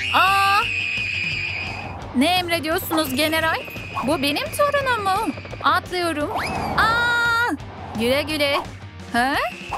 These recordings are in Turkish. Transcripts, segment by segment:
Aa! Ne emrediyorsunuz general? Bu benim torunum mu? Atlıyorum. Aa! Güle güle. Ha?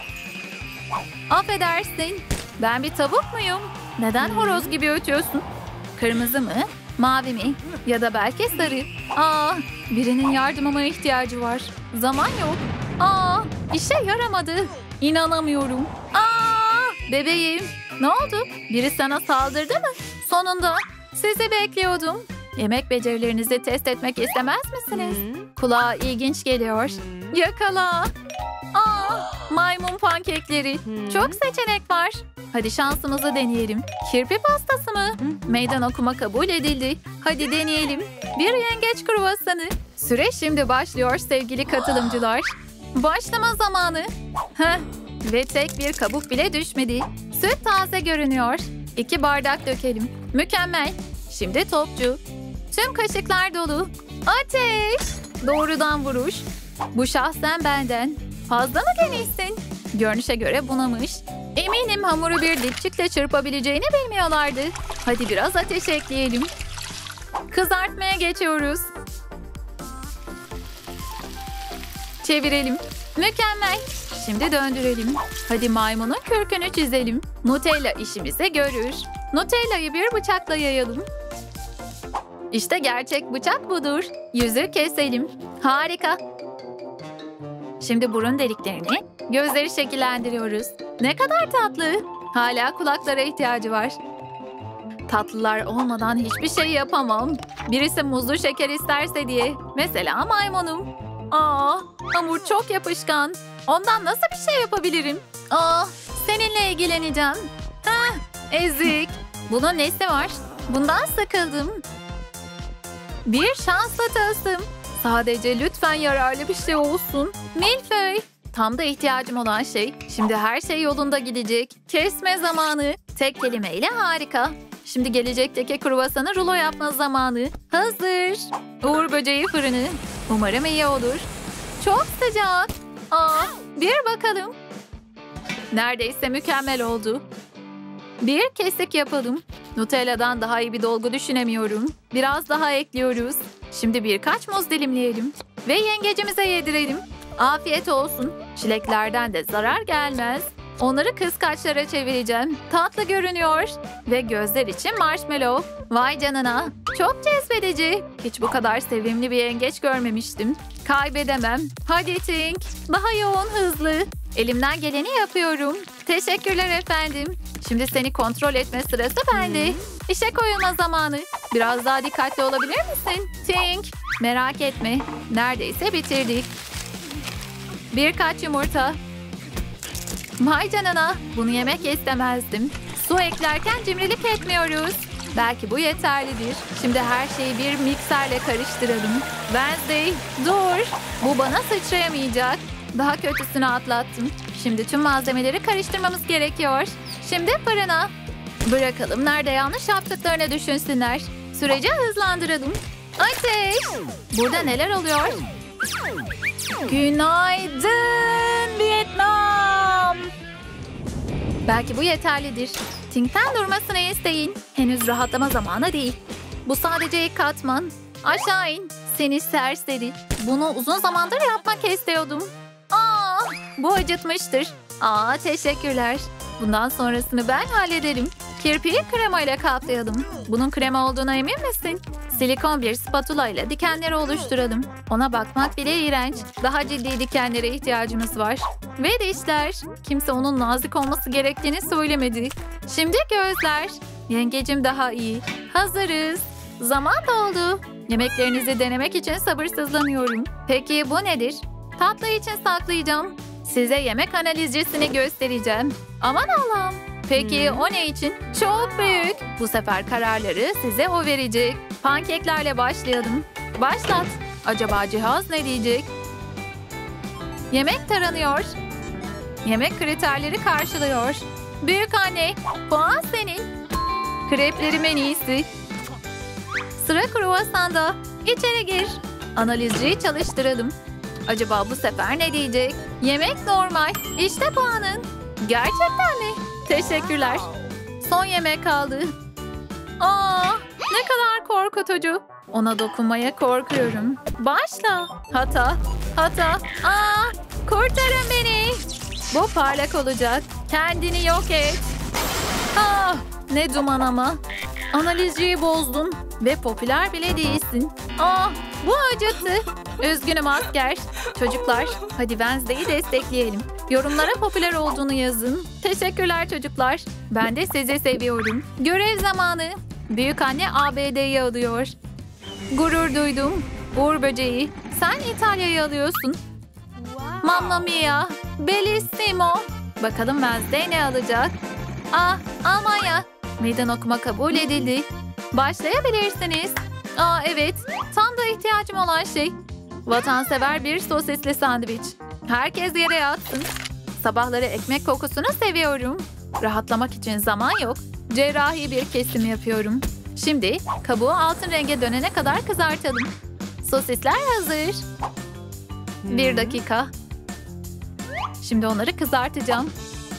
Affedersin. Ben bir tavuk muyum? Neden horoz gibi ötüyorsun? Kırmızı mı? Mavi mi? Ya da belki sarı. Aa! Birinin yardımıma ihtiyacı var. Zaman yok. Aa! İşe yaramadı. İnanamıyorum. Aa! Bebeğim. Ne oldu? Biri sana saldırdı mı? Sonunda. Sizi bekliyordum. Yemek becerilerinizi test etmek istemez misiniz? Kulağa ilginç geliyor. Yakala. Aa, maymun pankekleri. Çok seçenek var. Hadi şansımızı deneyelim. Kirpi pastası mı? Meydan okuma kabul edildi. Hadi deneyelim. Bir yengeç kruvasanı. Süreç şimdi başlıyor sevgili katılımcılar. Başlama zamanı. Heh. Ve tek bir kabuk bile düşmedi. Süt taze görünüyor. 2 bardak dökelim. Mükemmel. Şimdi topçu. Tüm kaşıklar dolu. Ateş! Doğrudan vuruş. Bu şahsen benden. Fazla mı genişsin? Görünüşe göre bunamış. Eminim hamuru bir dipçikle çırpabileceğini bilmiyorlardı. Hadi biraz ateş ekleyelim. Kızartmaya geçiyoruz. Çevirelim. Mükemmel. Şimdi döndürelim. Hadi maymunun kürkünü çizelim. Nutella işimizi görür. Nutella'yı bir bıçakla yayalım. İşte gerçek bıçak budur. Yüzü keselim. Harika. Şimdi burun deliklerini, gözleri şekillendiriyoruz. Ne kadar tatlı. Hala kulaklara ihtiyacı var. Tatlılar olmadan hiçbir şey yapamam. Birisi muzlu şeker isterse diye. Mesela maymunum. Aa, hamur çok yapışkan. Ondan nasıl bir şey yapabilirim? Aa, seninle ilgileneceğim. Heh, ezik. Bunun nesi var? Bundan sıkıldım. Bir şanslı tılsım. Sadece lütfen yararlı bir şey olsun. Milföy. Tam da ihtiyacım olan şey. Şimdi her şey yolunda gidecek. Kesme zamanı. Tek kelimeyle harika. Şimdi gelecekteki kruvasanı rulo yapma zamanı. Hazır. Uğur böceği fırını. Umarım iyi olur. Çok sıcak. Aa, bir bakalım. Neredeyse mükemmel oldu. Bir kesik yapalım. Nutella'dan daha iyi bir dolgu düşünemiyorum. Biraz daha ekliyoruz. Şimdi birkaç muz dilimleyelim. Ve yengecimize yedirelim. Afiyet olsun. Çileklerden de zarar gelmez. Onları kıskaçlara çevireceğim. Tatlı görünüyor. Ve gözler için marshmallow. Vay canına. Çok cezbedici. Hiç bu kadar sevimli bir yengeç görmemiştim. Kaybedemem. Hadi Tink. Daha yoğun, hızlı. Elimden geleni yapıyorum. Teşekkürler efendim. Şimdi seni kontrol etme sırası bende. İşe koyulma zamanı. Biraz daha dikkatli olabilir misin? Tink. Merak etme. Neredeyse bitirdik. Birkaç yumurta. Vay canına. Bunu yemek istemezdim. Su eklerken cimrilik etmiyoruz. Belki bu yeterlidir. Şimdi her şeyi bir mikserle karıştıralım. Wednesday, dur. Bu bana sıçrayamayacak. Daha kötüsünü atlattım. Şimdi tüm malzemeleri karıştırmamız gerekiyor. Şimdi fırına. Bırakalım nerede yanlış yaptıklarını düşünsünler. Süreci hızlandıralım. Ateş! Burada neler oluyor? Günaydın Vietnam! Belki bu yeterlidir. Tink'ten durmasını isteyin. Henüz rahatlama zamanı değil. Bu sadece ilk katman. Aşağı in. Seni serseri. Bunu uzun zamandır yapmak istiyordum. Aa, bu acıtmıştır. Aa, teşekkürler. Bundan sonrasını ben hallederim. Kirpiyi krema ile kaplayalım. Bunun krema olduğuna emin misin? Silikon bir spatula ile dikenleri oluşturalım. Ona bakmak bile iğrenç. Daha ciddi dikenlere ihtiyacımız var. Ve dişler. Kimse onun nazik olması gerektiğini söylemedi. Şimdi gözler. Yengecim daha iyi. Hazırız. Zaman doldu. Yemeklerinizi denemek için sabırsızlanıyorum. Peki bu nedir? Tatlı için saklayacağım. Size yemek analizcisini göstereceğim. Aman Allah'ım. Peki o ne için? Çok büyük. Bu sefer kararları size o verecek. Pankeklerle başlayalım. Başlat. Acaba cihaz ne diyecek? Yemek taranıyor. Yemek kriterleri karşılıyor. Büyük anne, puan senin. Kreplerim en iyisi. Sıra kruvasanda. İçeri gir. Analizciyi çalıştıralım. Acaba bu sefer ne diyecek? Yemek normal. İşte puanın. Gerçekten mi? Teşekkürler. Son yemek kaldı. Aa, ne kadar korkutucu. Ona dokunmaya korkuyorum. Başla. Hata. Kurtarın beni. Bu parlak olacak. Kendini yok et. Ne duman ama. Analizciyi bozdun ve popüler bile değilsin. Bu acıttı. Üzgünüm asker. Çocuklar, hadi Wednesday'i destekleyelim. Yorumlara popüler olduğunu yazın. Teşekkürler çocuklar. Ben de sizi seviyorum. Görev zamanı. Büyükanne ABD'yi alıyor. Gurur duydum. Uğur böceği. Sen İtalya'yı alıyorsun. Mamma mia. Bellissimo. Bakalım Wednesday ne alacak? Almanya. Meydan okuma kabul edildi. Başlayabilirsiniz. Evet. Tam da ihtiyacım olan şey. Vatansever bir sosisli sandviç. Herkes yere yatsın. Sabahları ekmek kokusunu seviyorum. Rahatlamak için zaman yok. Cerrahi bir kesim yapıyorum. Şimdi kabuğu altın renge dönene kadar kızartalım. Sosisler hazır. 1 dakika. Şimdi onları kızartacağım.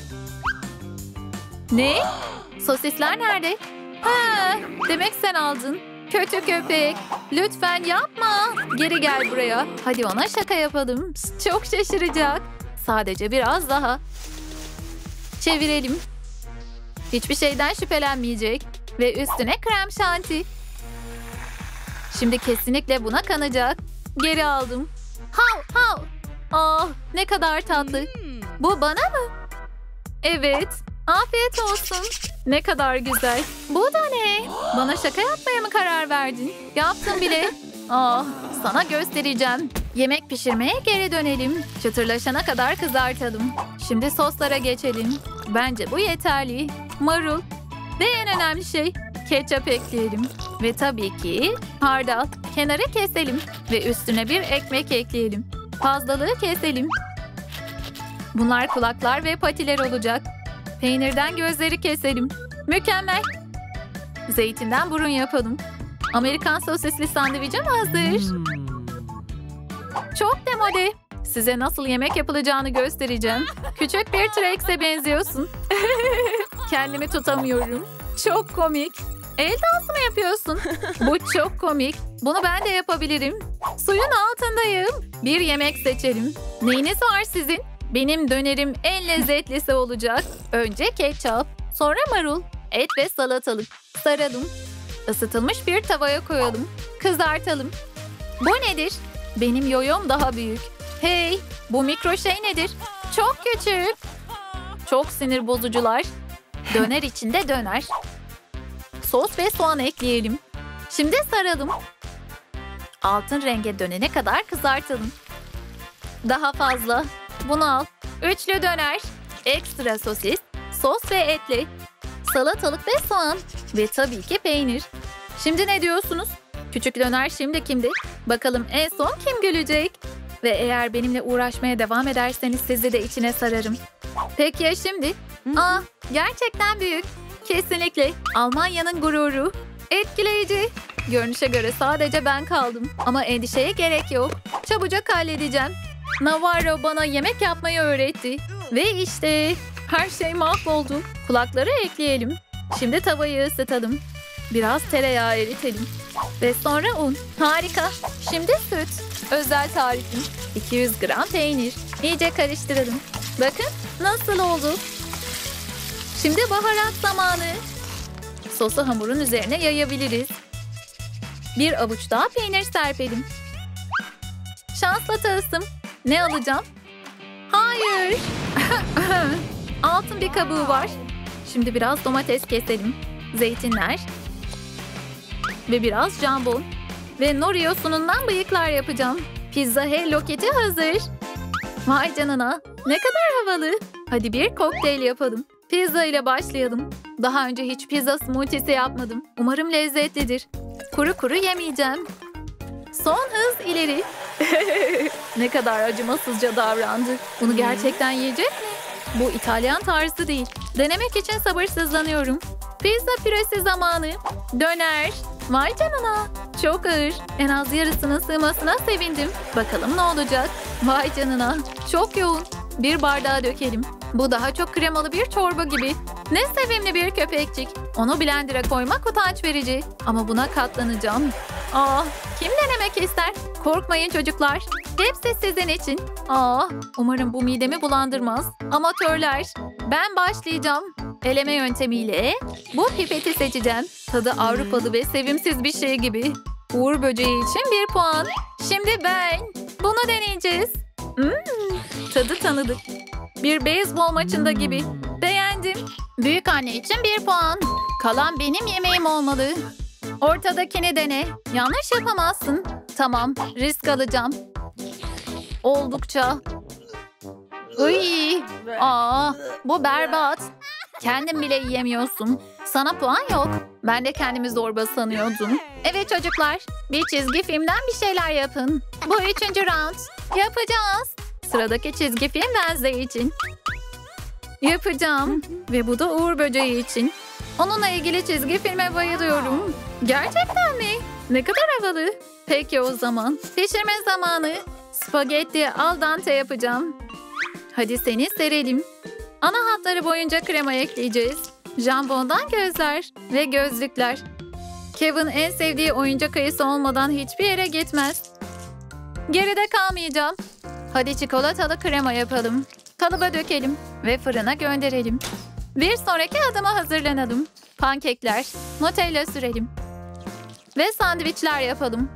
Ne? Sosisler nerede? Demek sen aldın. Kötü köpek. Lütfen yapma. Geri gel buraya. Hadi ona şaka yapalım. Çok şaşıracak. Sadece biraz daha. Çevirelim. Hiçbir şeyden şüphelenmeyecek. Ve üstüne krem şanti. Şimdi kesinlikle buna kanacak. Geri aldım. Hav. Ne kadar tatlı. Bu bana mı? Evet. Afiyet olsun. Ne kadar güzel. Bu da ne? Bana şaka yapmaya mı karar verdin? Yaptım bile. Sana göstereceğim. Yemek pişirmeye geri dönelim. Çıtırlaşana kadar kızartalım. Şimdi soslara geçelim. Bence bu yeterli. Marul. Ve en önemli şey, ketçap ekleyelim. Ve tabii ki hardal. Kenara keselim. Ve üstüne bir ekmek ekleyelim. Fazlalığı keselim. Bunlar kulaklar ve patiler olacak. Peynirden gözleri keselim. Mükemmel. Zeytinden burun yapalım. Amerikan sosisli sandviçim hazır. Çok demode. Size nasıl yemek yapılacağını göstereceğim. Küçük bir T-Rex'e benziyorsun. Kendimi tutamıyorum. Çok komik. El dansı mı yapıyorsun? Bu çok komik. Bunu ben de yapabilirim. Suyun altındayım. Bir yemek seçelim. Neyiniz var sizin? Benim dönerim en lezzetlisi olacak. Önce ketçap, sonra marul, et ve salatalık. Saralım. Isıtılmış bir tavaya koyalım. Kızartalım. Bu nedir? Benim yoyom daha büyük. Hey, bu mikro şey nedir? Çok küçük. Çok sinir bozucular. Döner içinde döner. Sos ve soğan ekleyelim. Şimdi saralım. Altın renge dönene kadar kızartalım. Daha fazla. Bunu al. Üçlü döner. Ekstra sosis, sos ve etli. Salatalık ve soğan. Ve tabii ki peynir. Şimdi ne diyorsunuz? Küçük döner şimdi kimdi? Bakalım en son kim gülecek? Ve eğer benimle uğraşmaya devam ederseniz sizi de içine sararım. Peki ya şimdi? Gerçekten büyük. Kesinlikle. Almanya'nın gururu. Etkileyici. Görünüşe göre sadece ben kaldım. Ama endişeye gerek yok. Çabucak halledeceğim. Navarro bana yemek yapmayı öğretti. Ve işte her şey mahvoldu. Kulakları ekleyelim. Şimdi tavayı ısıtalım. Biraz tereyağı eritelim. Ve sonra un. Harika. Şimdi süt. Özel tarifim. 200 gram peynir. İyice karıştıralım. Bakın nasıl oldu. Şimdi baharat zamanı. Sosu hamurun üzerine yayabiliriz. Bir avuç daha peynir serpelim. Şansla tılsım. Ne alacağım? Hayır. Altın bir kabuğu var. Şimdi biraz domates keselim. Zeytinler. Ve biraz jambon. Ve nori yosunundan bıyıklar yapacağım. Pizza Hello Kitty hazır. Vay canına. Ne kadar havalı. Hadi bir kokteyl yapalım. Pizza ile başlayalım. Daha önce hiç pizza smoothie'si yapmadım. Umarım lezzetlidir. Kuru kuru yemeyeceğim. Son hız ileri. Ne kadar acımasızca davrandı. Bunu gerçekten yiyecek mi? Bu İtalyan tarzı değil. Denemek için sabırsızlanıyorum. Pizza püresi zamanı. Döner. Vay canına. Çok ağır. En az yarısının sığmasına sevindim. Bakalım ne olacak? Vay canına. Çok yoğun. Bir bardağa dökelim. Bu daha çok kremalı bir çorba gibi. Ne sevimli bir köpekçik. Onu blender'a koymak utanç verici. Ama buna katlanacağım. Kim denemek ister? Korkmayın çocuklar. Hepsi sizin için. Umarım bu midemi bulandırmaz. Amatörler. Ben başlayacağım. Eleme yöntemiyle bu pipeti seçeceğim. Tadı Avrupalı ve sevimsiz bir şey gibi. Uğur böceği için 1 puan. Şimdi ben. Bunu deneyeceğiz. Tadı tanıdık. Bir beyzbol maçında gibi. Beğendim. Büyük anne için 1 puan. Kalan benim yemeğim olmalı. Ortadakini dene. Yanlış yapamazsın. Tamam, risk alacağım. Oldukça. Iy, bu berbat. Kendin bile yiyemiyorsun. Sana puan yok. Ben de kendimi zorba sanıyordum. Evet çocuklar, bir çizgi filmden bir şeyler yapın. Bu 3. round. Yapacağız. Sıradaki çizgi film Wednesday için. Yapacağım. Ve bu da Uğur böceği için. Onunla ilgili çizgi filme bayılıyorum. Gerçekten mi? Ne kadar havalı. Peki o zaman. Pişirme zamanı. Spagetti al dente yapacağım. Hadi seni serelim. Ana hatları boyunca krema ekleyeceğiz. Jambondan gözler ve gözlükler. Kevin en sevdiği oyuncak ayısı olmadan hiçbir yere gitmez. Geride kalmayacağım. Hadi çikolatalı krema yapalım. Kalıba dökelim ve fırına gönderelim. Bir sonraki adıma hazırlanalım. Pankekler, Nutella sürelim. Ve sandviçler yapalım.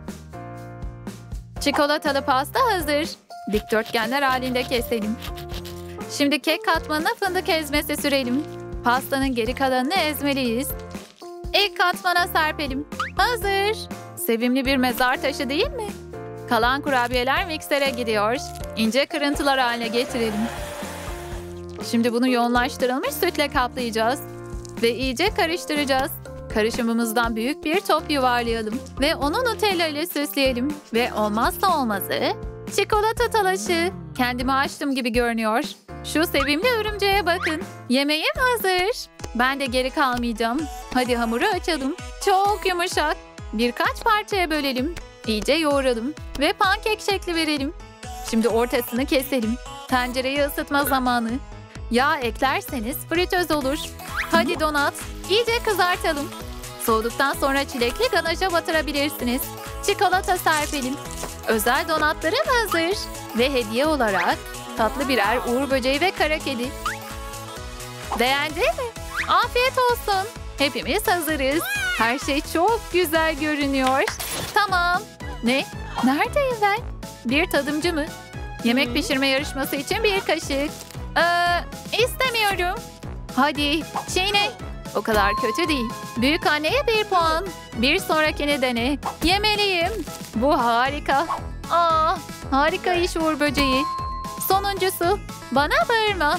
Çikolatalı pasta hazır. Dikdörtgenler halinde keselim. Şimdi kek katmanına fındık ezmesi sürelim. Pastanın geri kalanını ezmeliyiz. İlk katmana serpelim. Hazır. Sevimli bir mezar taşı değil mi? Kalan kurabiyeler miksere gidiyor. İnce kırıntılar haline getirelim. Şimdi bunu yoğunlaştırılmış sütle kaplayacağız. Ve iyice karıştıracağız. Karışımımızdan büyük bir top yuvarlayalım. Ve onu Nutella ile süsleyelim. Ve olmazsa olmazı çikolata talaşı. Kendimi açtım gibi görünüyor. Şu sevimli örümceğe bakın. Yemeğim hazır. Ben de geri kalmayacağım. Hadi hamuru açalım. Çok yumuşak. Birkaç parçaya bölelim. İyice yoğuralım. Ve pankek şekli verelim. Şimdi ortasını keselim. Tencereyi ısıtma zamanı. Yağ eklerseniz fritöz olur. Hadi donat. İyice kızartalım. Soğuduktan sonra çilekli ganaşa batırabilirsiniz. Çikolata serpelim. Özel donatlarım hazır. Ve hediye olarak tatlı birer uğur böceği ve kara kedi. Beğendin mi? Afiyet olsun. Hepimiz hazırız. Her şey çok güzel görünüyor. Tamam. Ne? Neredeyim ben? Bir tadımcı mı? Yemek pişirme yarışması için bir kaşık. İstemiyorum. Hadi çiğne. O kadar kötü değil. Büyük anneye 1 puan. Bir sonrakini dene. Yemeliyim. Bu harika. Harika iş Uğur böceği. Sonuncusu. Bana bağırma.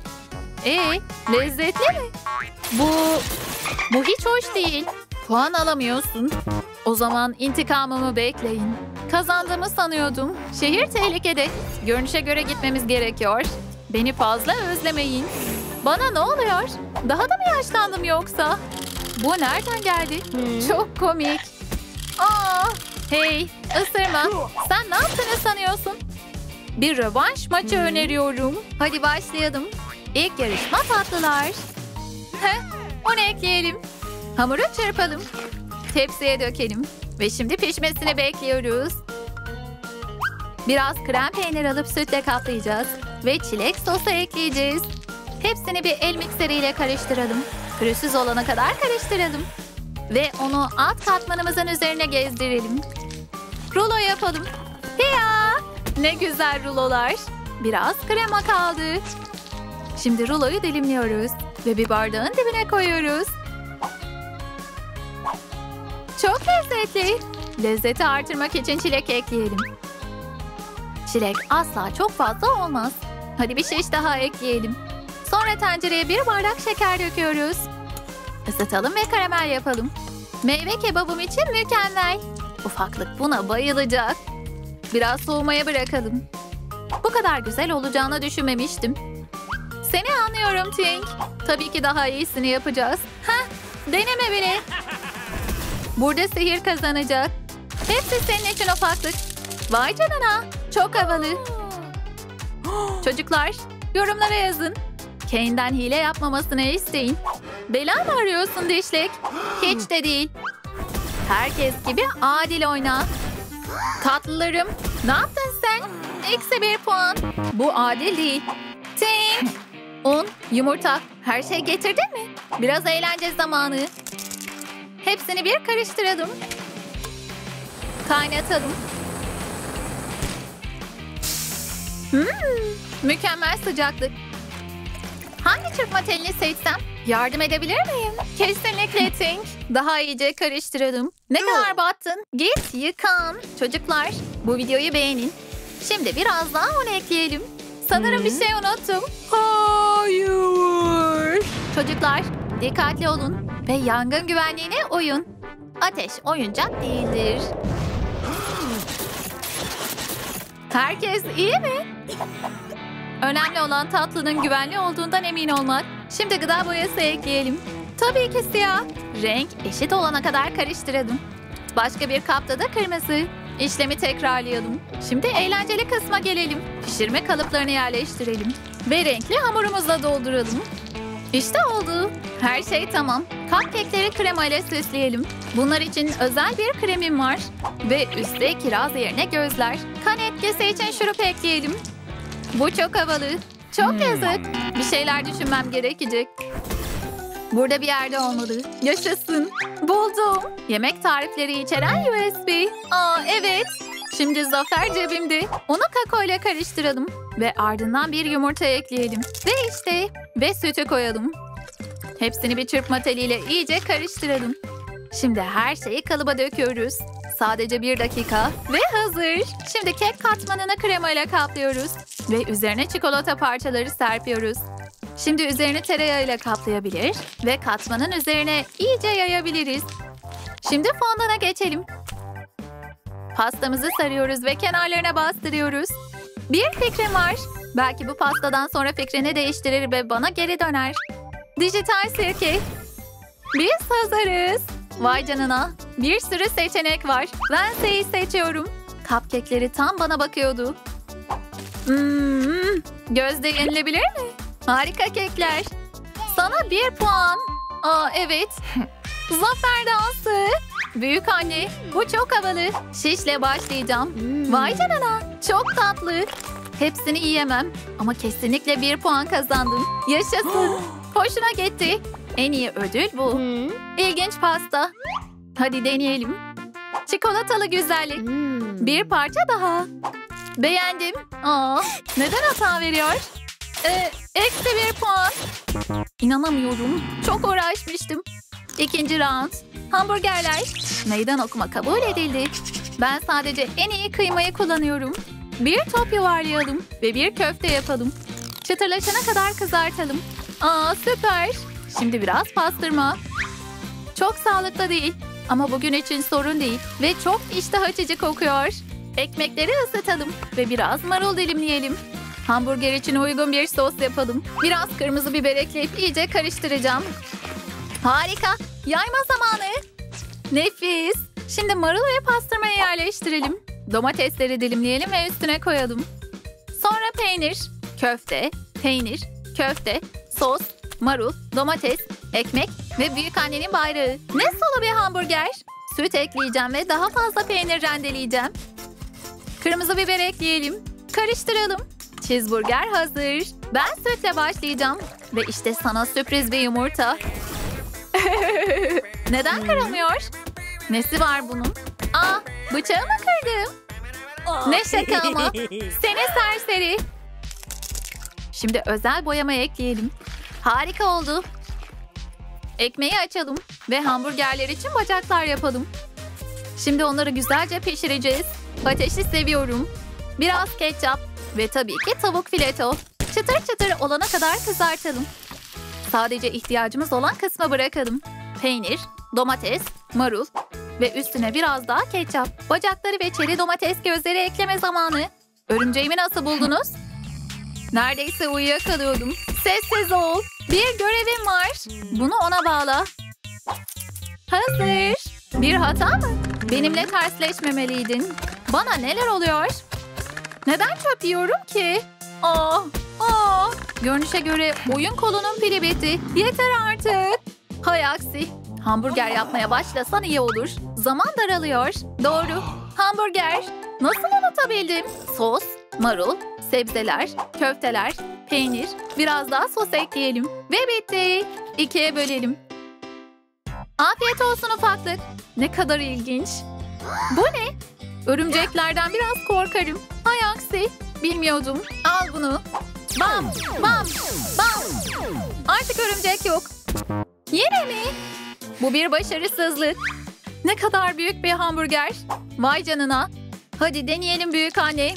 Lezzetli mi? Bu hiç hoş değil. Puan alamıyorsun. O zaman intikamımı bekleyin. Kazandığımı sanıyordum. Şehir tehlikede. Görünüşe göre gitmemiz gerekiyor. Beni fazla özlemeyin. Bana ne oluyor? Daha da mı yaşlandım yoksa? Bu nereden geldi? Çok komik. Hey, ısırma. Sen ne yaptığını sanıyorsun? Bir rövanş maçı öneriyorum. Hadi başlayalım. İlk yarışma tatlılar. Onu ekleyelim. Hamuru çırpalım. Tepsiye dökelim. Ve şimdi pişmesini bekliyoruz. Biraz krem peynir alıp sütle kaplayacağız. Ve çilek sosu ekleyeceğiz. Hepsini bir el mikseriyle karıştıralım. Pürüzsüz olana kadar karıştıralım. Ve onu alt katmanımızın üzerine gezdirelim. Rulo yapalım. Ya, ne güzel rulolar. Biraz krema kaldı. Şimdi ruloyu dilimliyoruz. Ve bir bardağın dibine koyuyoruz. Çok lezzetli. Lezzeti artırmak için çilek ekleyelim. Çilek asla çok fazla olmaz. Hadi bir şiş daha ekleyelim. Sonra tencereye bir bardak şeker döküyoruz. Isıtalım ve karamel yapalım. Meyve kebabım için mükemmel. Ufaklık buna bayılacak. Biraz soğumaya bırakalım. Bu kadar güzel olacağını düşünmemiştim. Seni anlıyorum Tink. Tabii ki daha iyisini yapacağız. Deneme bile. Burada sihir kazanacak. Hepsi senin için ufaklık. Vay canına. Çok havalı. Çocuklar, yorumlara yazın. Kane'den hile yapmamasını isteyin. Bela mı arıyorsun Dişlek? Hiç de değil. Herkes gibi adil oyna. Tatlılarım, ne yaptın sen? -1 puan. Bu adil değil. Tink. Un, yumurta, her şey getirdin mi? Biraz eğlence zamanı. Hepsini bir karıştıralım. Kaynatalım. Mükemmel sıcaklık. Hangi çırpma telini seçsem? Yardım edebilir miyim? Kesinlikle Tink. Daha iyice karıştıralım. Ne kadar battın? Git yıkan. Çocuklar, bu videoyu beğenin. Şimdi biraz daha un ekleyelim. Sanırım bir şey unuttum. Hayır. Çocuklar, dikkatli olun ve yangın güvenliğine uyun. Ateş oyuncak değildir. Herkes iyi mi? Önemli olan tatlının güvenli olduğundan emin olmak. Şimdi gıda boyası ekleyelim. Tabii ki siyah. Renk eşit olana kadar karıştıralım. Başka bir kapta da kırmızı. İşlemi tekrarlayalım. Şimdi eğlenceli kısma gelelim. Pişirme kalıplarını yerleştirelim. Ve renkli hamurumuzla dolduralım. İşte oldu. Her şey tamam. Cupcake'leri krema ile süsleyelim. Bunlar için özel bir kremim var. Ve üstte kiraz yerine gözler. Kan etkisi için şurup ekleyelim. Bu çok havalı. Çok yazık. Bir şeyler düşünmem gerekecek. Burada bir yerde olmalı. Yaşasın. Buldum. Yemek tarifleri içeren USB. Aa evet. Şimdi zafer cebimde. Onu kakao ile karıştıralım. Ve ardından bir yumurta ekleyelim. Ve işte. Ve sütü koyalım. Hepsini bir çırpma teliyle iyice karıştıralım. Şimdi her şeyi kalıba döküyoruz. Sadece 1 dakika. Ve hazır. Şimdi kek katmanını krema ile kaplıyoruz. Ve üzerine çikolata parçaları serpiyoruz. Şimdi üzerini tereyağıyla kaplayabilir ve katmanın üzerine iyice yayabiliriz. Şimdi fondana geçelim. Pastamızı sarıyoruz ve kenarlarına bastırıyoruz. Bir fikrim var. Belki bu pastadan sonra fikrini değiştirir ve bana geri döner. Dijital sirke. Biz hazırız. Vay canına. Bir sürü seçenek var. Wednesday'i seçiyorum. Cupcake'leri tam bana bakıyordu. Gözde yenilebilir mi? Harika kekler. Sana 1 puan. Aa evet. Zafer dansı. Büyük anne, bu çok havalı. Şişle başlayacağım. Vay canına. Çok tatlı. Hepsini yiyemem. Ama kesinlikle 1 puan kazandım. Yaşasın. Hoşuna gitti. En iyi ödül bu. İlginç pasta. Hadi deneyelim. Çikolatalı güzellik. Bir parça daha. Beğendim. Aa, neden hata veriyor? -1 puan. İnanamıyorum. Çok uğraşmıştım. İkinci round. Hamburgerler. Meydan okuma kabul edildi. Ben sadece en iyi kıymayı kullanıyorum. Bir top yuvarlayalım ve bir köfte yapalım. Çıtırlaşana kadar kızartalım. Aa süper. Şimdi biraz pastırma. Çok sağlıklı değil. Ama bugün için sorun değil. Ve çok iştah açıcı kokuyor. Ekmekleri ısıtalım ve biraz marul dilimleyelim. Hamburger için uygun bir sos yapalım. Biraz kırmızı biber ekleyip iyice karıştıracağım. Harika. Yayma zamanı. Nefis. Şimdi marul ve pastırmayı yerleştirelim. Domatesleri dilimleyelim ve üstüne koyalım. Sonra peynir, köfte, peynir, köfte, sos, marul, domates, ekmek ve büyükannenin bayrağı. Ne sulu bir hamburger. Süt ekleyeceğim ve daha fazla peynir rendeleyeceğim. Kırmızı biber ekleyelim. Karıştıralım. Cheeseburger hazır. Ben sütle başlayacağım. Ve işte sana sürpriz bir yumurta. Neden kırılmıyor? Nesi var bunun? Aa, bıçağı mı kırdım? Ne şaka ama. Seni serseri. Şimdi özel boyama ekleyelim. Harika oldu. Ekmeği açalım. Ve hamburgerler için bacaklar yapalım. Şimdi onları güzelce pişireceğiz. Ateşi seviyorum. Biraz ketçap. Ve tabii ki tavuk fileto. Çıtır çıtır olana kadar kızartalım. Sadece ihtiyacımız olan kısmı bırakalım. Peynir, domates, marul ve üstüne biraz daha ketçap. Bacakları ve çeri domates gözleri ekleme zamanı. Örümceğimi nasıl buldunuz? Neredeyse uyuyakalıyordum. Sessiz ol. Bir görevim var. Bunu ona bağla. Hazır. Bir hata mı? Benimle tersleşmemeliydin. Bana neler oluyor? Neden çöp yiyorum ki? Görünüşe göre oyun kolunun pili bitti. Yeter artık. Hay aksi. Hamburger yapmaya başlasan iyi olur. Zaman daralıyor. Doğru. Hamburger. Nasıl unutabildim? Sos, marul, sebzeler, köfteler, peynir. Biraz daha sos ekleyelim. Ve bitti. 2'ye bölelim. Afiyet olsun ufaklık. Ne kadar ilginç. Bu ne? Örümceklerden biraz korkarım. Hay aksi. Bilmiyordum. Al bunu. Bam, bam, bam. Artık örümcek yok. Yine mi? Bu bir başarısızlık. Ne kadar büyük bir hamburger. Vay canına. Hadi deneyelim büyük anne.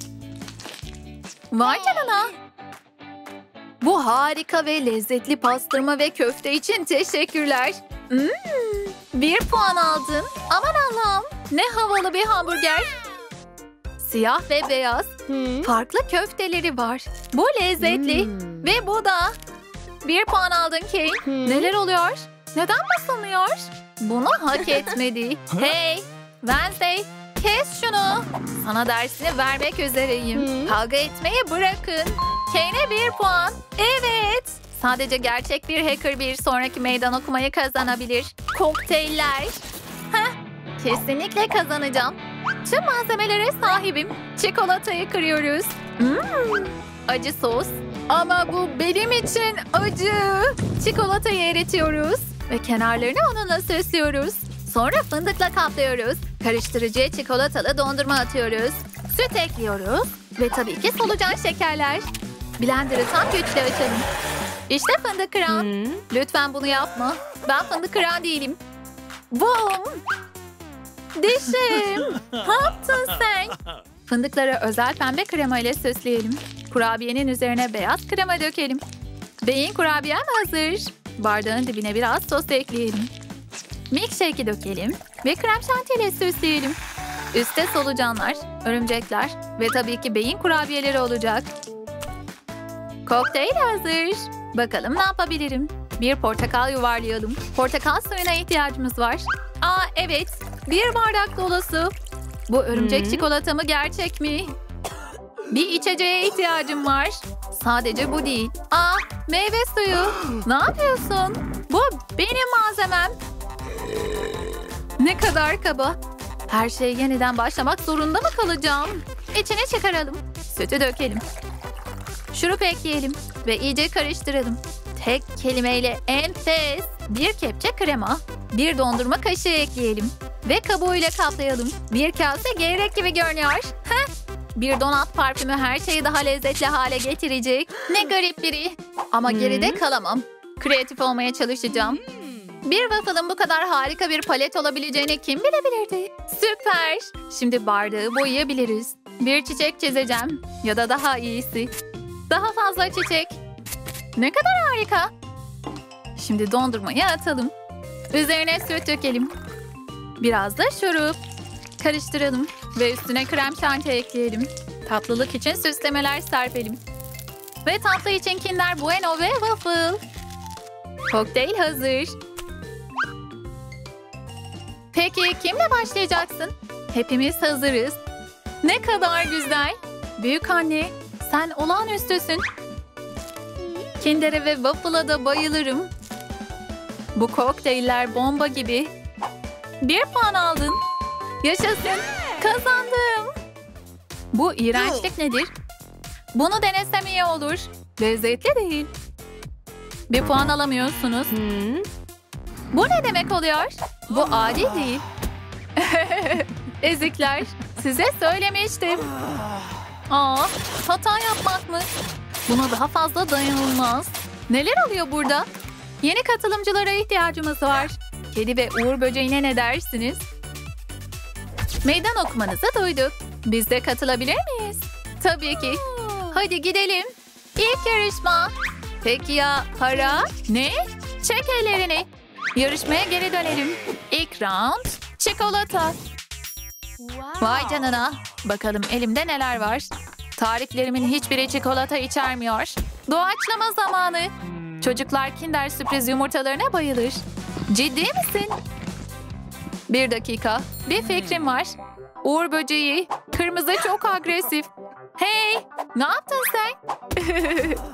Vay canına. Bu harika ve lezzetli pastırma ve köfte için teşekkürler. 1 puan aldın. Aman Allah'ım. Ne havalı bir hamburger. Siyah ve beyaz. Farklı köfteleri var. Bu lezzetli. Ve bu da. 1 puan aldın Kane. Neler oluyor? Neden basılmıyor? Bunu hak etmedi. Hey Wednesday, kes şunu. Sana dersini vermek üzereyim. Kavga etmeyi bırakın. Kane'e 1 puan. Evet. Sadece gerçek bir hacker bir sonraki meydan okumayı kazanabilir. Kokteyller. Heh, kesinlikle kazanacağım. Tüm malzemelere sahibim. Çikolatayı kırıyoruz. Acı sos. Ama bu benim için acı. Çikolatayı eritiyoruz. Ve kenarlarını onunla süslüyoruz. Sonra fındıkla kaplıyoruz. Karıştırıcıya çikolatalı dondurma atıyoruz. Süt ekliyoruz. Ve tabii ki solucan şekerler. Blender'ı tam güçle açalım. İşte fındık kıran. Lütfen bunu yapma. Ben fındık kıran değilim. Boom! Dişim! Ne yaptın sen? Fındıkları özel pembe krema ile süsleyelim. Kurabiyenin üzerine beyaz krema dökelim. Beyin kurabiyem hazır. Bardağın dibine biraz sos ekleyelim. Milkshake'i dökelim ve krem şantiyle süsleyelim. Üste solucanlar, örümcekler ve tabii ki beyin kurabiyeleri olacak. Kokteyl hazır. Bakalım ne yapabilirim? Bir portakal yuvarlayalım. Portakal suyuna ihtiyacımız var. Aa evet, 1 bardak dolusu. Bu örümcek çikolata mı gerçek mi? Bir içeceğe ihtiyacım var. Sadece bu değil. Aa, meyve suyu. Ne yapıyorsun? Bu benim malzemem. Ne kadar kaba. Her şeyi yeniden başlamak zorunda mı kalacağım? İçine çıkaralım. Sütü dökelim. Şurup ekleyelim ve iyice karıştıralım. Tek kelimeyle enfes. 1 kepçe krema, 1 dondurma kaşığı ekleyelim. Ve kabuğuyla kaplayalım. 1 kase gevrek gibi görünüyor. Heh. Bir donat parfümü her şeyi daha lezzetli hale getirecek. Ne garip biri. Ama geride kalamam. Kreatif olmaya çalışacağım. Bir waffle'ın bu kadar harika bir palet olabileceğini kim bilebilirdi? Süper. Şimdi bardağı boyayabiliriz. Bir çiçek çizeceğim. Ya da daha iyisi. Daha fazla çiçek. Ne kadar harika. Şimdi dondurmayı atalım. Üzerine süt dökelim. Biraz da şurup. Karıştıralım ve üstüne krem şanti ekleyelim. Tatlılık için süslemeler serpelim. Ve tatlı için Kinder Bueno ve waffle. Kokteyl hazır. Peki kimle başlayacaksın? Hepimiz hazırız. Ne kadar güzel. Büyük anne, sen olağanüstüsün. Kinder'e ve waffle'a da bayılırım. Bu kokteyller bomba gibi. 1 puan aldın. Yaşasın. Kazandım. Bu iğrençlik nedir? Bunu denesem iyi olur. Lezzetli değil. 1 puan alamıyorsunuz. Bu ne demek oluyor? Bu adil değil. Ezikler. Size söylemiştim. Aa, hata yapmak mı? Buna daha fazla dayanılmaz. Neler oluyor burada? Yeni katılımcılara ihtiyacımız var. Kedi ve uğur böceğine ne dersiniz? Meydan okumanızı duyduk. Biz de katılabilir miyiz? Tabii ki. Hadi gidelim. İlk yarışma. Peki ya para? Ne? Çek ellerini. Yarışmaya geri dönelim. İlk round. Çikolata. Vay canına. Bakalım elimde neler var. Tariflerimin hiçbiri çikolata içermiyor. Doğaçlama zamanı. Çocuklar Kinder sürpriz yumurtalarına bayılır. Ciddi misin? 1 dakika. Bir fikrim var. Uğur böceği. Kırmızı çok agresif. Hey! Ne yaptın sen?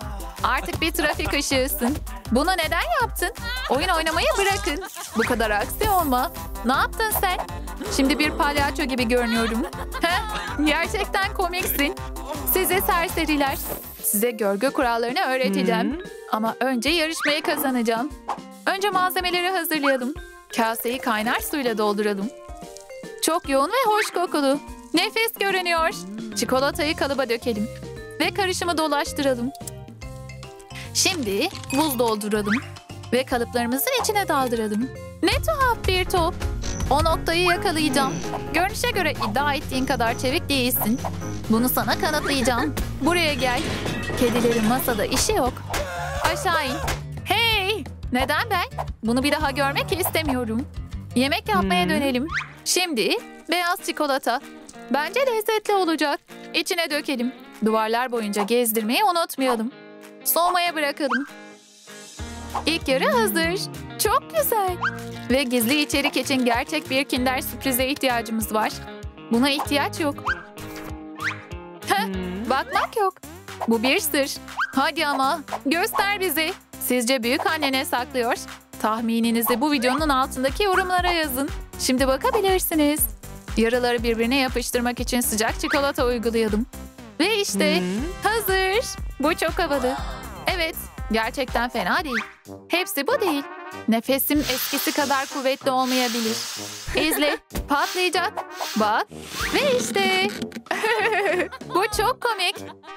Artık bir trafik ışığısın. Bunu neden yaptın? Oyun oynamayı bırakın. Bu kadar aksi olma. Ne yaptın sen? Şimdi bir palyaço gibi görünüyorum. Gerçekten komiksin. Size serseriler. Size görgü kurallarını öğreteceğim. Ama önce yarışmayı kazanacağım. Önce malzemeleri hazırlayalım. Kaseyi kaynar suyla dolduralım. Çok yoğun ve hoş kokulu. Nefis görünüyor. Çikolatayı kalıba dökelim. Ve karışımı dolaştıralım. Şimdi buz dolduralım. Ve kalıplarımızın içine daldıralım. Ne tuhaf bir top. O noktayı yakalayacağım. Görünüşe göre iddia ettiğin kadar çevik değilsin. Bunu sana kanıtlayacağım. Buraya gel. Kedilerin masada işi yok. Aşağı in. Hey! Neden ben? Bunu bir daha görmek istemiyorum. Yemek yapmaya dönelim. Şimdi beyaz çikolata. Bence lezzetli olacak. İçine dökelim. Duvarlar boyunca gezdirmeyi unutmayalım. Soğumaya bırakalım. İlk yarı hazır. Çok güzel. Ve gizli içerik için gerçek bir Kinder sürprize ihtiyacımız var. Buna ihtiyaç yok. Bakmak yok. Bu bir sır. Hadi ama göster bizi. Sizce büyük anne ne saklıyor? Tahmininizi bu videonun altındaki yorumlara yazın. Şimdi bakabilirsiniz. Yaraları birbirine yapıştırmak için sıcak çikolata uygulayalım. Ve işte hazır. Bu çok havalı. Evet, gerçekten fena değil. Hepsi bu değil. Nefesim eskisi kadar kuvvetli olmayabilir. İzle, patlayacak. Bak ve işte. Bu çok komik.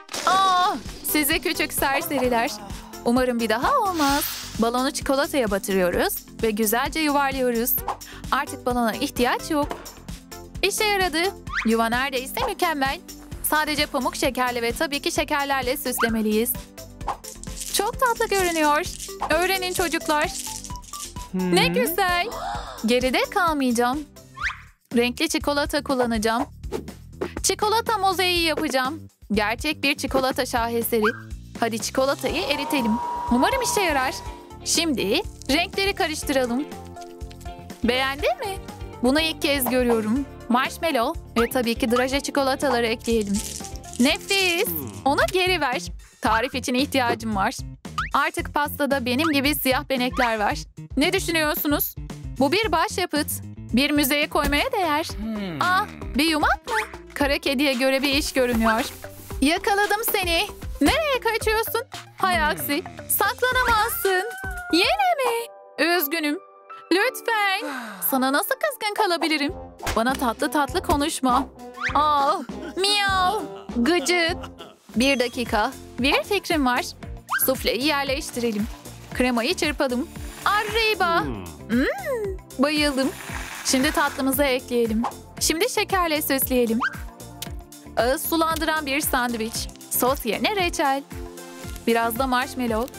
Size küçük serseriler. Umarım bir daha olmaz. Balonu çikolataya batırıyoruz ve güzelce yuvarlıyoruz. Artık balona ihtiyaç yok. İşe yaradı. Yuva neredeyse mükemmel. Sadece pamuk şekerli ve tabii ki şekerlerle süslemeliyiz. Çok tatlı görünüyor. Öğrenin çocuklar. Ne güzel. Geride kalmayacağım. Renkli çikolata kullanacağım. Çikolata mozaiği yapacağım. Gerçek bir çikolata şaheseri. Hadi çikolatayı eritelim. Umarım işe yarar. Şimdi renkleri karıştıralım. Beğendin mi? Bunu ilk kez görüyorum. Marshmallow ve tabii ki draje çikolataları ekleyelim. Nefis. Onu geri ver. Tarif için ihtiyacım var. Artık pastada benim gibi siyah benekler var. Ne düşünüyorsunuz? Bu bir başyapıt. Bir müzeye koymaya değer. Bir yumak mı? Kara kediye göre bir iş görünüyor. Yakaladım seni. Nereye kaçıyorsun? Hay aksi. Saklanamazsın. Yine mi? Üzgünüm. Lütfen. Sana nasıl kızgın kalabilirim? Bana tatlı tatlı konuşma. Miyav. Gıcık. Bir dakika. Bir fikrim var. Sufleyi yerleştirelim. Kremayı çırpalım. Arriba. Bayıldım. Şimdi tatlımızı ekleyelim. Şimdi şekerle süsleyelim. Ağız sulandıran bir sandviç. Sos yerine reçel. Biraz da marshmallow.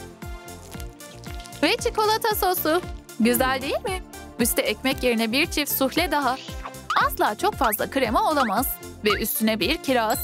Ve çikolata sosu. Güzel değil mi? Üste ekmek yerine bir çift sufle daha. Asla çok fazla krema olamaz. Ve üstüne bir kiraz.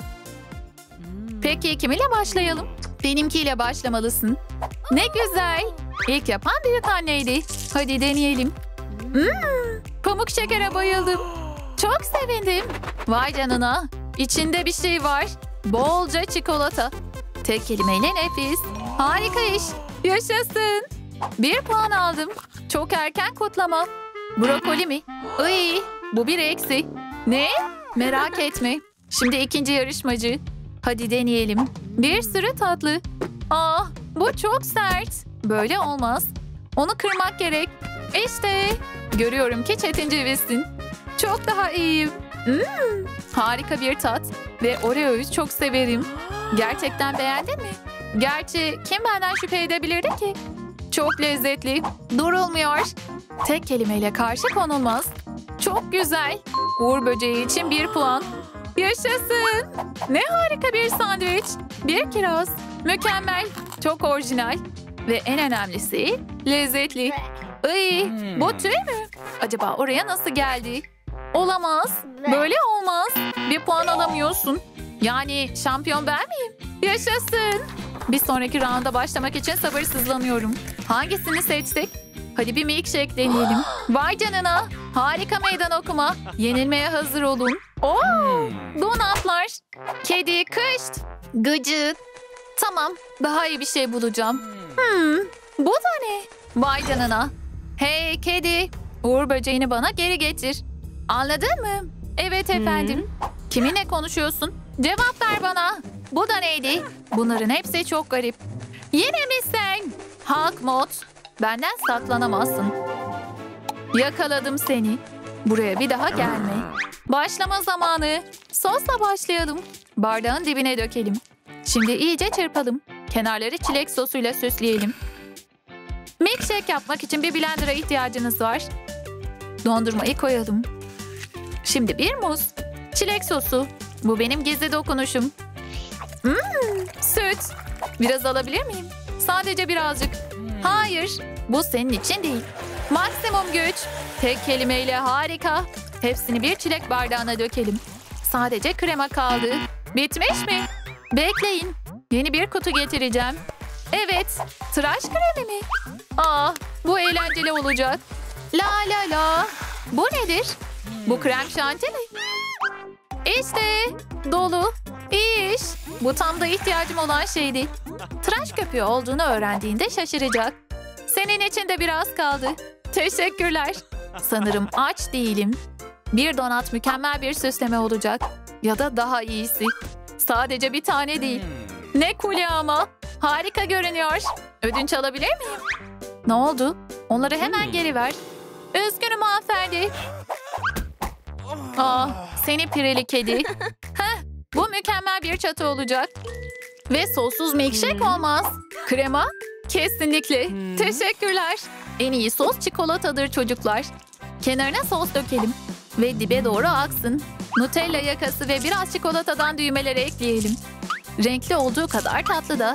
Peki kiminle başlayalım? Benimkiyle başlamalısın. Ne güzel. İlk yapan büyük anneydi. Hadi deneyelim. Pamuk şekere bayıldım. Çok sevindim. Vay canına. İçinde bir şey var. Bolca çikolata. Tek kelimeyle nefis. Harika iş. Yaşasın. 1 puan aldım. Çok erken kutlama. Brokoli mi? Iy, bu bir eksi. Ne? Merak etme. Şimdi ikinci yarışmacı. Hadi deneyelim. Bir sürü tatlı. Bu çok sert. Böyle olmaz. Onu kırmak gerek. İşte. Görüyorum ki çetin cevizsin. Çok daha iyiyim. Harika bir tat. Ve Oreo'yu çok severim. Gerçekten beğendin mi? Gerçi kim benden şüphe edebilirdi ki? Çok lezzetli. Durulmuyor. Tek kelimeyle karşı konulmaz. Çok güzel. Uğur böceği için 1 puan. Yaşasın. Ne harika bir sandviç. Bir kiraz. Mükemmel. Çok orijinal. Ve en önemlisi lezzetli. Bu tüy mü? Acaba oraya nasıl geldi? Olamaz. Böyle olmaz. 1 puan alamıyorsun. Yani şampiyon ben miyim? Yaşasın. Bir sonraki rounda başlamak için sabırsızlanıyorum. Hangisini seçtik? Hadi bir milkshake deneyelim. Vay canına. Harika meydan okuma. Yenilmeye hazır olun. Donatlar. Kedi kışt. Gıcık. Tamam, daha iyi bir şey bulacağım. Bu da ne? Vay canına. Hey kedi, uğur böceğini bana geri getir. Anladın mı? Evet efendim. Kiminle konuşuyorsun? Cevap ver bana. Bu da neydi? Bunların hepsi çok garip. Yine mi sen? Hulk mod. Benden saklanamazsın. Yakaladım seni. Buraya bir daha gelme. Başlama zamanı. Sosla başlayalım. Bardağın dibine dökelim. Şimdi iyice çırpalım. Kenarları çilek sosuyla süsleyelim. Milkshake yapmak için bir blender'a ihtiyacınız var. Dondurmayı koyalım. Şimdi bir muz. Çilek sosu. Bu benim gizli dokunuşum. Süt. Biraz alabilir miyim? Sadece birazcık. Hayır. Bu senin için değil. Maksimum güç. Tek kelimeyle harika. Hepsini bir çilek bardağına dökelim. Sadece krema kaldı. Bitmiş mi? Bekleyin. Yeni bir kutu getireceğim. Evet. Tıraş kremi mi? Bu eğlenceli olacak. La la la. Bu nedir? Bu krem şanti mi? İşte. Dolu. İyi iş. Bu tam da ihtiyacım olan şeydi. Tıraş köpüğü olduğunu öğrendiğinde şaşıracak. Senin için de biraz kaldı. Teşekkürler. Sanırım aç değilim. Bir donat mükemmel bir süsleme olacak. Ya da daha iyisi. Sadece bir tane değil. Ne cool ama. Harika görünüyor. Ödünç alabilir miyim? Ne oldu? Onları hemen geri ver. Üzgünüm hanımefendi. Seni pireli kedi. Bu mükemmel bir çatı olacak. Ve sossuz milkshake olmaz. Krema? Kesinlikle. Teşekkürler. En iyi sos çikolatadır çocuklar. Kenarına sos dökelim. Ve dibe doğru aksın. Nutella yakası ve biraz çikolatadan düğmeleri ekleyelim. Renkli olduğu kadar tatlı da.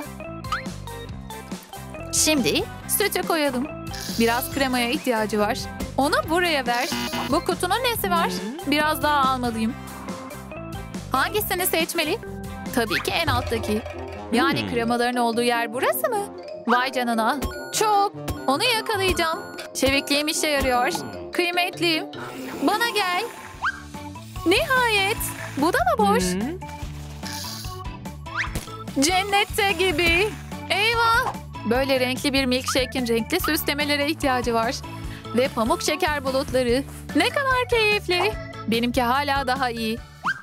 Şimdi sütü koyalım. Biraz kremaya ihtiyacı var. Onu buraya ver. Bu kutunun nesi var? Biraz daha almalıyım. Hangisini seçmeli? Tabii ki en alttaki. Yani kremaların olduğu yer burası mı? Vay canına. Çok. Onu yakalayacağım. Çevikliğim işe yarıyor. Kıymetliyim. Bana gel. Nihayet. Bu da mı boş? Cennette gibi. Eyvah. Böyle renkli bir milkshake'in renkli süslemelere ihtiyacı var. Ve pamuk şeker bulutları. Ne kadar keyifli. Benimki hala daha iyi.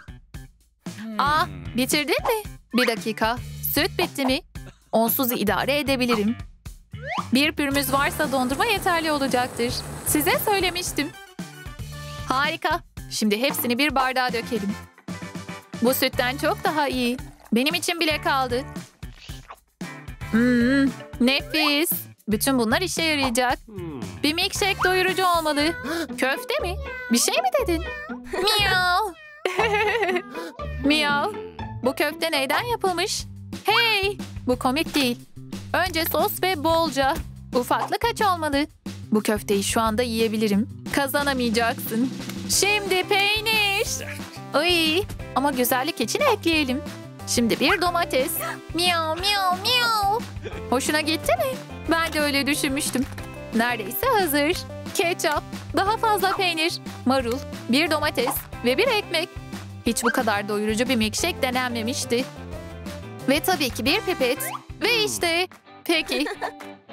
Bitirdin mi? Bir dakika. Süt bitti mi? Onsuz idare edebilirim. Bir pürümüz varsa dondurma yeterli olacaktır. Size söylemiştim. Harika. Şimdi hepsini bir bardağa dökelim. Bu sütten çok daha iyi. Benim için bile kaldı. Nefis. Bütün bunlar işe yarayacak. Bir milkshake doyurucu olmalı. Köfte mi? Bir şey mi dedin? Miyav. Miyav. Bu köfte neyden yapılmış? Hey! Bu komik değil. Önce sos ve bolca. Ufaklık kaç olmalı? Bu köfteyi şu anda yiyebilirim. Kazanamayacaksın. Şimdi peynir. Ay, ama güzellik için ekleyelim. Şimdi bir domates. Miyav miyav miyav. Hoşuna gitti mi? Ben de öyle düşünmüştüm. Neredeyse hazır. Ketçap, daha fazla peynir, marul, bir domates ve bir ekmek. Hiç bu kadar doyurucu bir milkshake denenmemişti. Ve tabii ki bir pipet. Ve işte. Peki.